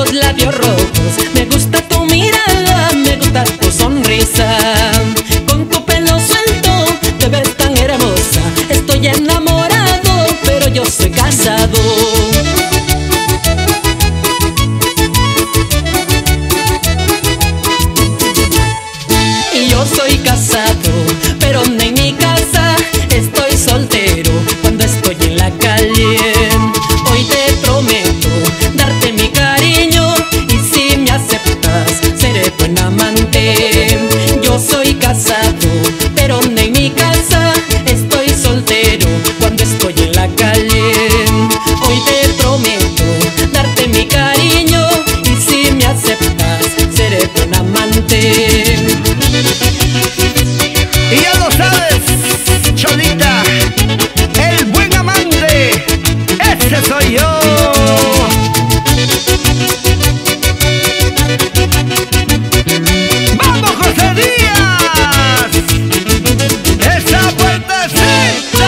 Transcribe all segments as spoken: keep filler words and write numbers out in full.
los labios rojos, me gusta tu mirada, me gusta tu sonrisa. Con tu pelo suelto te ves tan hermosa. Estoy enamorado, pero yo soy casado. Y yo soy casado, pero en mi casa estoy soltero cuando estoy en la calle. Hoy te prometo darte mi cariño y si me aceptas seré buen amante. Yo soy casado, pero en mi casa estoy soltero cuando estoy en la calle. Hoy te prometo darte mi cariño y si me aceptas seré buen amante. Y ya lo sabes, Cholita, el buen amante, ese soy yo. ¡Vamos, José Díaz! ¡Esa puertecita!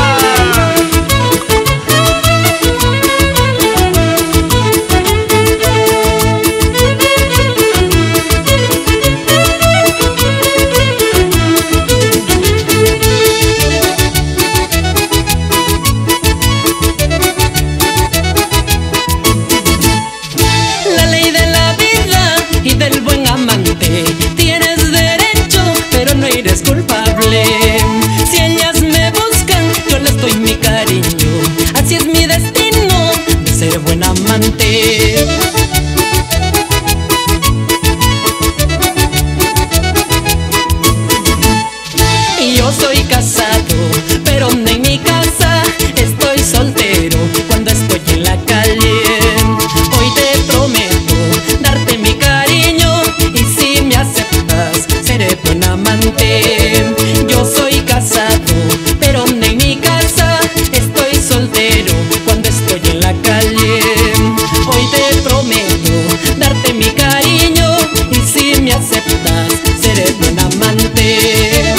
Del buen amante tienes derecho, pero no eres culpable. Si ellas me buscan, yo les doy mi cariño. Así es mi destino de ser buen amante. Y yo soy casado, pero en mi casa estoy soltero cuando estoy en la calle. Hoy te prometo darte mi cariño y si me aceptas seré buen amante. Yo soy casado, pero en mi casa estoy soltero cuando estoy en la calle. Hoy te prometo darte mi cariño y si me aceptas seré buen amante.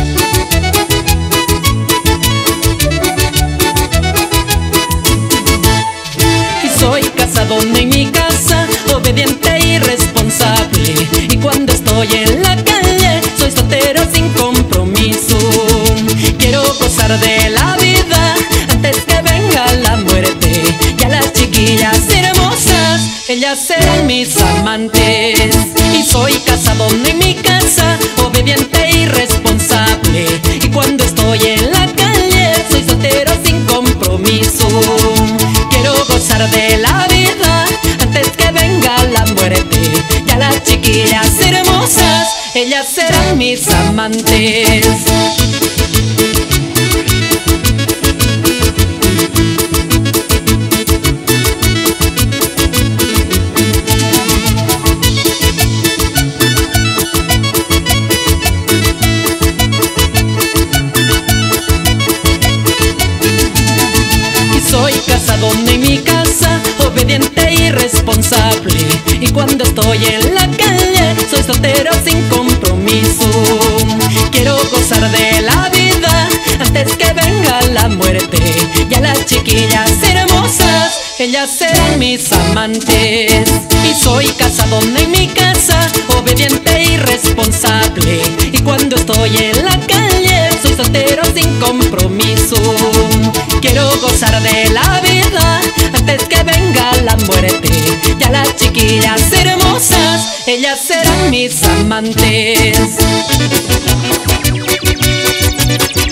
Y soy casado en mi casa, obediente y responsable. Y cuando estoy en la calle, soy soltero sin compromiso. Quiero gozar de la vida antes que venga la muerte. Y a las chiquillas hermosas, ellas serán mis amantes. Y soy casado en mi casa, obediente y responsable. Y cuando estoy en la calle, soy soltero sin compromiso. Quiero gozar de la vida antes que venga la muerte. Y a las chiquillas hermosas, ellas serán mis amantes. Y soy casado en mi casa, obediente y responsable. Y cuando estoy en la calle, soy soltero sin compromiso. Quiero gozar de la vida antes que venga la muerte. Y a las chiquillas hermosas, ellas serán mis amantes. Y soy casado en mi casa, obediente y responsable. Y cuando estoy en la calle, soy soltero sin compromiso. Quiero gozar de la vida antes que venga la muerte. Y a las chiquillas hermosas, ellas serán mis amantes.